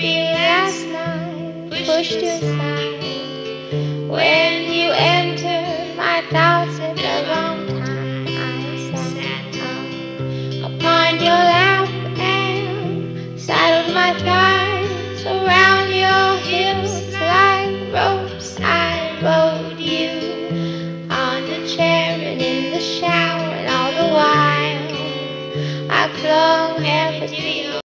maybe last night pushed you aside. When you entered my thoughts at the wrong time, I sat upon your lap and saddled my thighs around